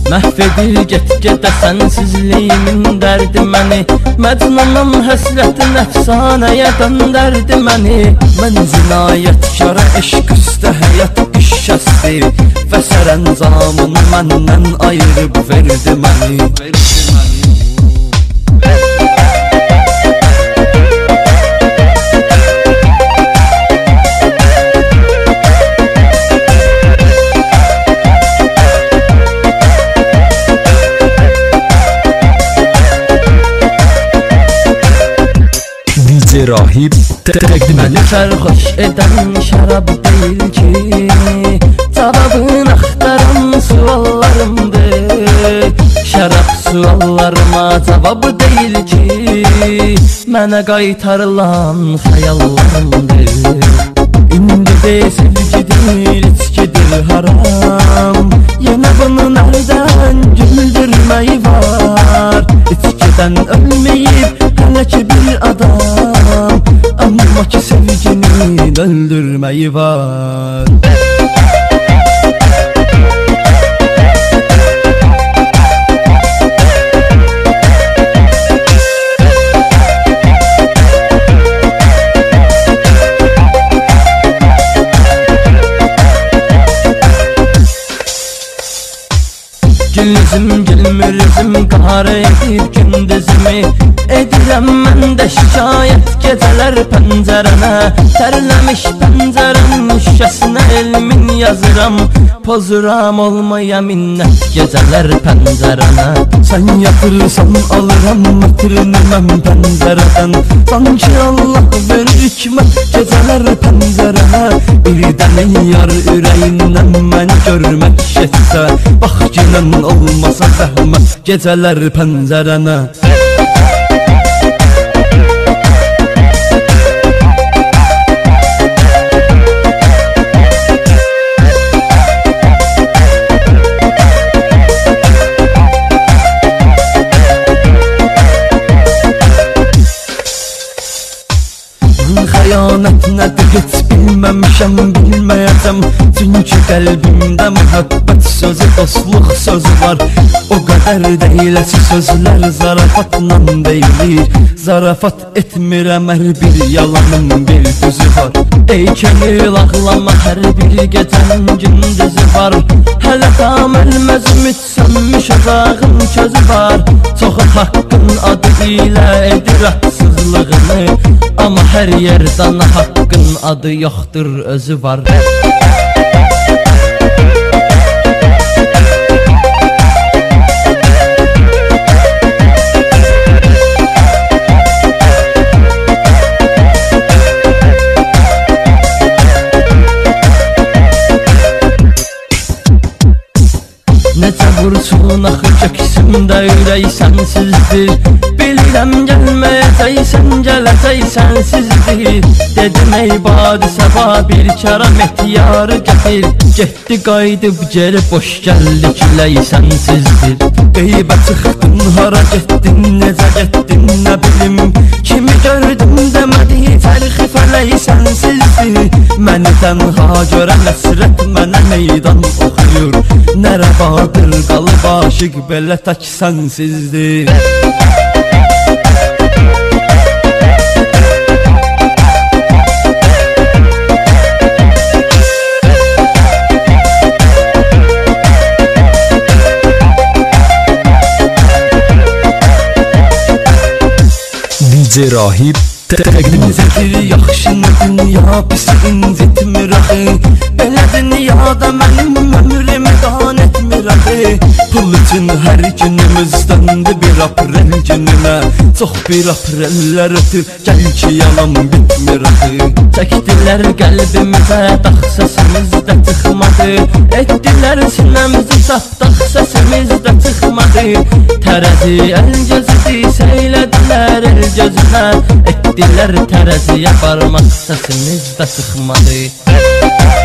Məhv edir get-gedə sənsizliyimin dərdi məni. Məcnunum həsrətin əfsanəyə döndərdi məni. Mən cinayətkara eşq üstə həyat işşəsti və sərəncamını məndən ayırıb verdi məni. Rahib təqdim məni sərxoş edən şərab deyil ki, cavabını axtaran suallarımdır. Şərab suallarıma cavab deyil ki, mənə qaytarılan xəyallarımdır. İndi de sevgidir, içkidir haram. Yenə bunu nereden güldürməyi var? İçkiden ölmeyip hələ ki bir adam, amma ki sevginin öldürməyi var. Gülüzüm gülmürüzüm qara edib gündüzümü. Edirəm mən də şikayət gecələr pəncərənə. Tərləmiş pəncərənin şüşəsinə elmin yazıram. Pozuram olmaya minnət gecələr pəncərənə. Sən yatırsan alıram mətrini mən pəncərədən. Sanki Allah verir hikmət gecələr pəncərənə. Bir dənə yar ürəyindən məni görmək şetsə. Bax ginən olmasa zəhmət gecələr pəncərənə. Xəyanət nədir heç bilməmişəm, bilməyəcəm. Çünki qəlbimdə mühəbbət sözü, dostluq sözü var. O qədər deyləsi sözlər zarafatla deyilir. Zarafat etmirəm, hər bir yalanın bir düzü var. Ey könül ağlama, hər bir gecənin gündüzü var. Hələ tam ölməz ümid sönmüş ocağın közü var. Çoxu haqqın adı ilə edir haqsızlığını, amma hər yerdən haqqın adı yoxdur, özü var. Necə vursun axı köksümdə ürək sənsizdir. Bilirəm gəlməyəcəksən, gələcəksən sizdir. Dedim ey badi səba bir kəram et yarı gətir. Getdi qayıdıb geri boş gəldi küləy sənsizdir. Qeybə çıxdın hara getdin, necə getdin nə bilim. Kimi gördüm demədi tərxi fələk sənsizdir. Məni tənha görən əsrət mənə meydan oxuyur. Nə rəvadır qalıb aşıq belə tək sənsizdir. DJ Rahib təqdim edir. Yaxşını dünya pis incitmir axı. Belə dünyada mənim ömrümü qan etmir axı. Pul üçün hər günümüzdəndir bir aprel gününə. Çox bir aprellər ötür, gəl ki yalan bitmir axı. Çəkdilər qəlbimizə, dax səsimiz də çıxmadı. Etdilər sinəmizi çatdaq, səsimiz də çıxmadı. Tərəzi əl gözüdür, səylədilər el gözünə. Etdilər tərəziyə barmaq, səsimiz də çıxmadı.